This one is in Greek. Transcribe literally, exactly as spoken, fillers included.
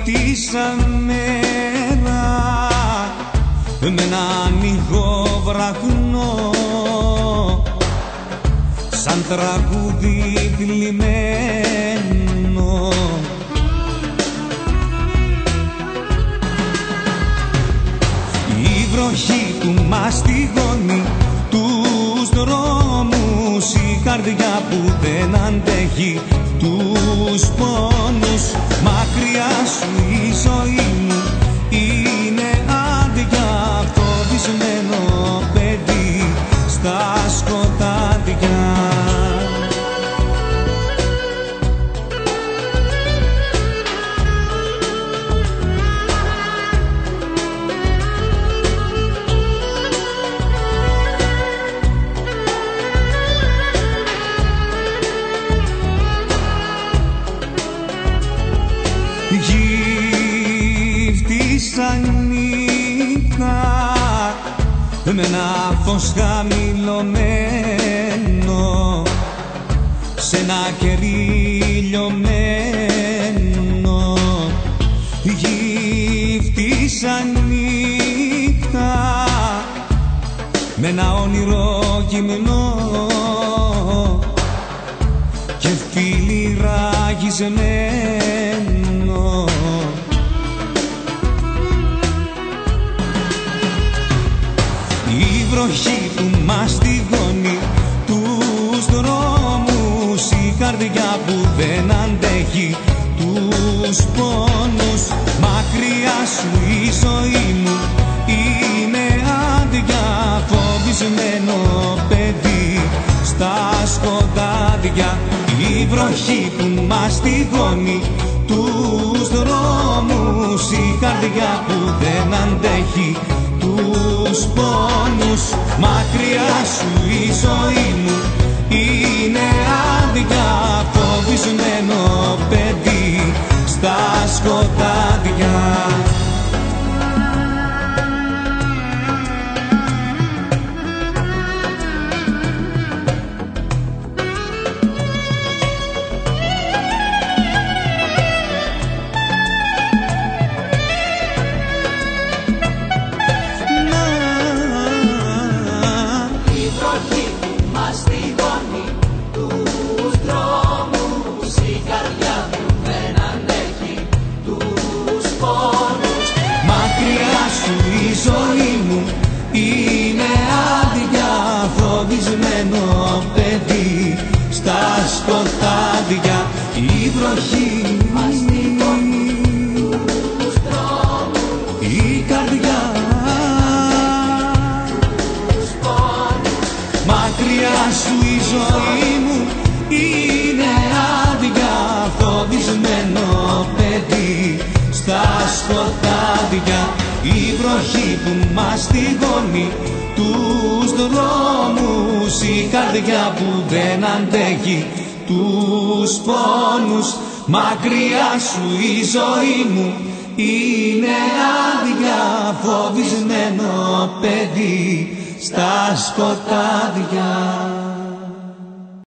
γύφτησα μέρα με ένα ανοιγό βραχνό, σαν τραγούδι θλιμμένο. Η βροχή που μαστιγώνει τους δρόμους, η καρδιά που δεν αντέχει τους πόνους. Μακριά σου η ζωή μου είναι άδεια, φοβισμένο παιδί στα σκοτάδια. Γύφτησα νύχτα με ένα φως χαμηλωμένο, σε ένα κερί λιωμένο. Γύφτησα νύχτα με ένα όνειρο γυμνό και φίλι ραγισμένο. Η βροχή που μαστιγώνει τους δρόμους, η καρδιά που δεν αντέχει τους πόνους. Μακριά σου η ζωή μου είναι άδεια, φοβισμένο παιδί στα σκοτάδια. Η βροχή που μαστιγώνει τους δρόμους, η καρδιά που δεν αντέχει τους πόνους. Μακριά σου η ζωή μου είναι άδεια, φοβισμένο παιδί στα σκοτάδια. Η ζωή μου είναι άδεια, φοβισμένο παιδί στα σκοτάδια. Η βροχή μαστιγώνει τους δρόμους, η καρδιά τους πόνους. Μακριά σου η ζωή μου είναι άδεια, φοβισμένο παιδί στα σκοτάδια. Η βροχή που μαστιγώνει τους δρόμους, η καρδιά που δεν αντέχει τους πόνους. Μακριά σου η ζωή μου είναι άδεια, φοβισμένο παιδί στα σκοτάδια.